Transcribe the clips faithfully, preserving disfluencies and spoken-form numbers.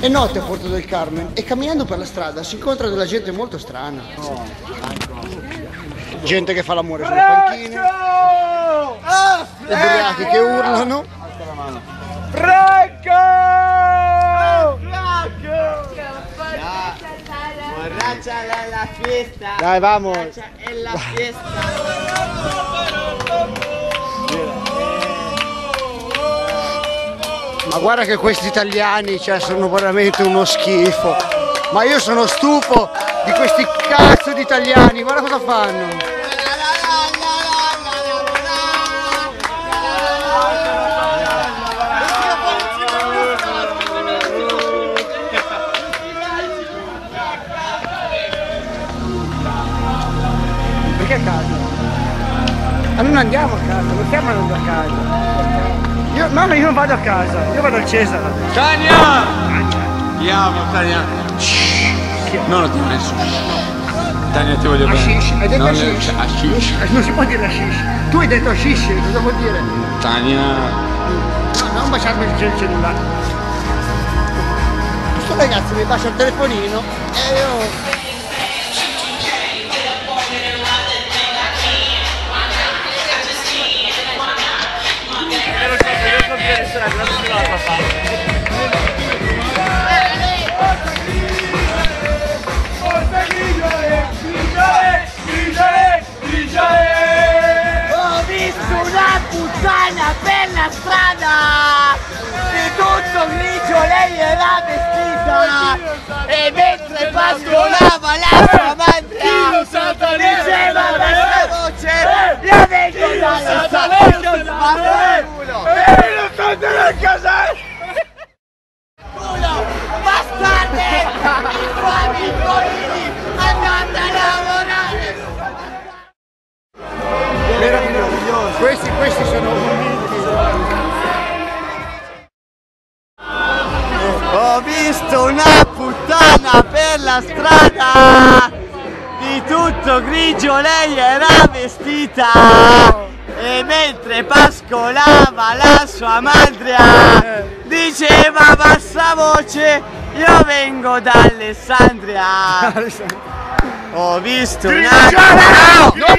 notte a Porto del Carmen e camminando per la strada si incontra della gente molto strana. Gente che fa l'amore sulle panchine, ubriachi che urlano. Franco! Borracha en la fiesta. Dai, vamos. Borracha en la fiesta. Ma guarda che questi italiani, cioè, sono veramente uno schifo. Ma io sono stufo di questi cazzo di italiani, guarda cosa fanno. Perché a casa? Ma non andiamo a casa, non stiamo andando a casa. Io, no, no, io non vado a casa, io vado al Cesare. Tania! Andiamo, Tania. No, non ti voglio nessuno. Tania, ti voglio bene. Hashish, hai detto non hashish? Le... hashish. Non si può dire hashish. Tu hai detto hashish, cosa vuol dire? Tania. No, non baciarmi il cellulare. Questo ragazzo mi bacia il telefonino e io... Ho visto una puttana per la strada, di tutto grigio lei era vestita e mentre pascolava la sua madre diceva a bassa voce io vengo dalla stazione del culo e lo sto del casale culo bastarde infami polini andate a lavorare. Meraviglioso. Questi, questi sono umili. Ho visto una puttana per la strada, di tutto grigio lei era vestita e mentre pascolava la sua madre diceva a bassa voce io vengo da Alessandria. Ho visto una... No! Non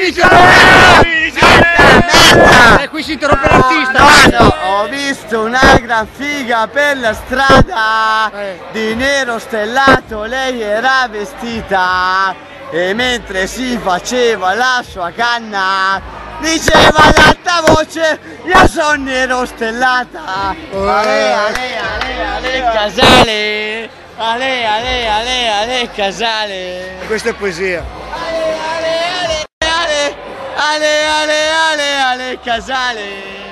merda! E qui si interrompe l'artista! No, no, ho visto una gran figa per la strada, di nero stellato lei era vestita e mentre si faceva la sua canna diceva ad alta voce io sono nero stellata. Ale, ale, ale, ale, casale! Ale, ale, ale, ale, casale! Questa è poesia. Ale, ale, ale, ale, ale, ale, ale, casale!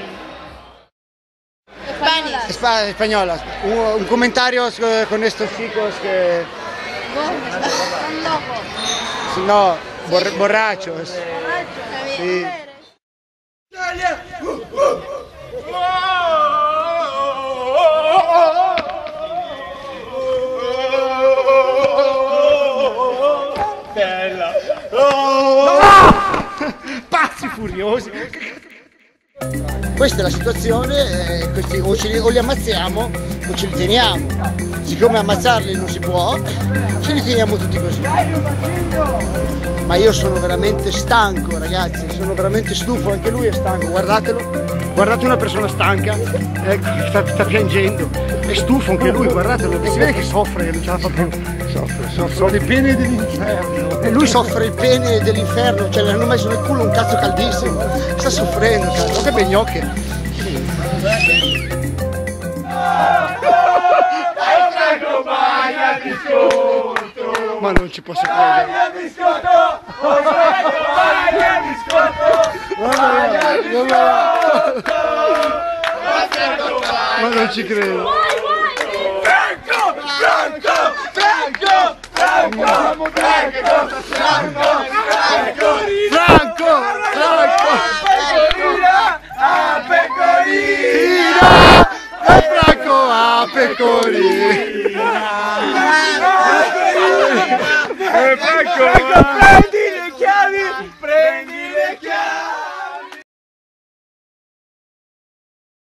Spagnola. Spa spagnola. Un, un commentario con estos chicos que... No, bor borrachos. Sí. Bella! Pazzi furiosi! Questa è la situazione, eh, questi o, ce li, o li ammazziamo o ce li teniamo. Siccome ammazzarli non si può, ce li teniamo tutti così. Ma io sono veramente stanco, ragazzi, sono veramente stufo, anche lui è stanco, guardatelo. Guardate una persona stanca, ecco, sta, sta piangendo, è stufo anche lui, guardatelo, si vede che soffre, che non ce la fa più. Soffre, soffre il pene dell'inferno. E lui soffre il pene dell'inferno, cioè le hanno messo nel culo un cazzo caldissimo, sta soffrendo, cazzo, che bei gnocche. Ma non ci posso credere. Ma non ci credo. Franco! Franco! Franco! Franco! Franco! Franco! Franco! Franco! A pecorina! E Franco a pecorina! E Franco! Prendi